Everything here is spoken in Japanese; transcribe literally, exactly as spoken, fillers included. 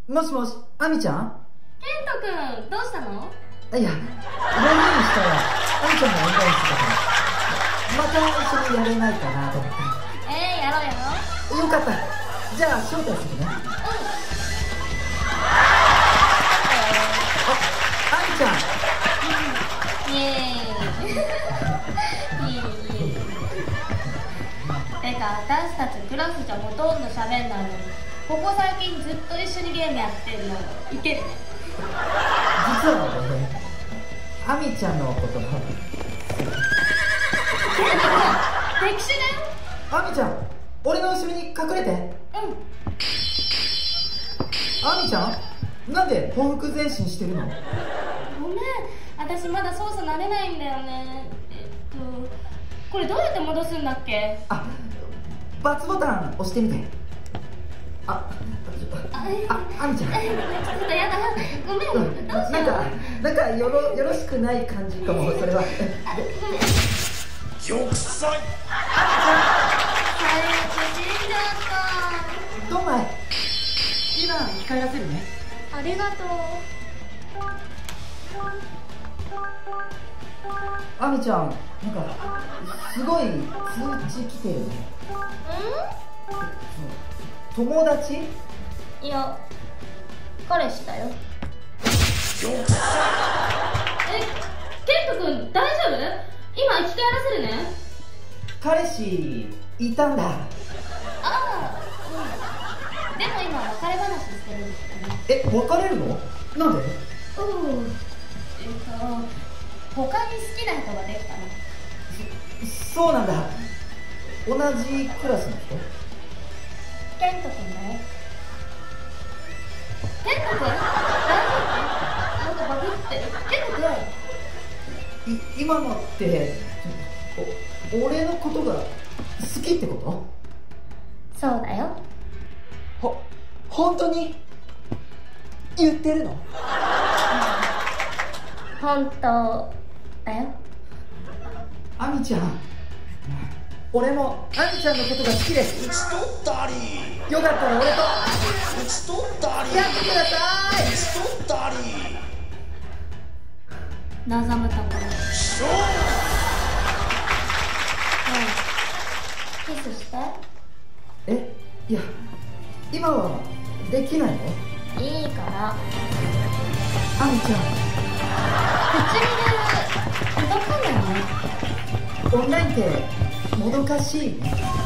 もしもし、アミちゃん？ ケントくん、どうしたの？ いや、ライブにしたら、アミちゃんがオンラインしてたから、また一緒にやれないかなと思って。 えー、やろうやろう。 よかった。じゃあ、招待するね。うん。あ、アミちゃん。 イエーイ。いいいい。てか、私たちクラスじゃほとんど喋んないのに、ここ最近ずっと一緒にゲームやってるのいけるね。 実はね、アミちゃんのことが敵手だよ。 アミちゃん、俺の後ろに隠れて。うん。アミちゃん、なんで報復前進してるの？ ごめん、私まだ操作慣れないんだよね。えっとこれどうやって戻すんだっけ？あ、 バツボタン押してみて。あ、あ、あみちゃん。ちょっとやだ。ごめん。どうしよう。 なんか、なんかよろよろしくない感じかも。それは。 玉砕。 最悪死んじゃった。 ドンマイ。今生き返らせるね。 ありがとう。 あみちゃん、なんかすごい通知来てるね。 うん？ 友達？ いや、彼氏だよ。え、ケント君大丈夫？今生き返らせるね。 彼氏いたんだ。 ああ、うん。でも今別れ話してるんですよね。 え、別れるの？なんで？ うん。えっと他に好きな人ができたの。 そ、そうなんだ。同じクラスの人？ ケント君だよ。ケント君？大丈夫？なんかバグってる。ケント君？ い、今のってお俺のことが好きってこと？ そうだよ。 ほ、本当に言ってるの？ 本当だよ。 アミちゃん、俺もアミちゃんのことが好きです。 打ち取ったり。 よかったら俺と打ち取ったり。 やってください。 打ち取ったり。 望むところ。 勝負。 キスして。 え、いや、今はできないの？ いいから。 アミちゃん、 唇届かないね。 オンラインってもどかしいね。